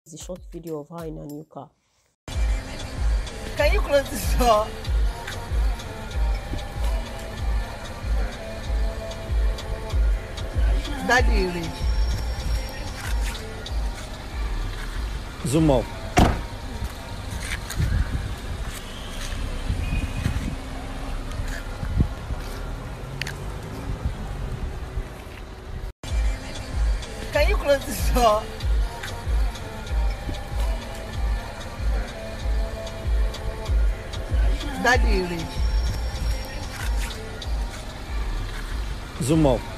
The short video of her in a new car. Can you close the door? Daddy, zoom up. can you close the door? Daddy, Zoom up.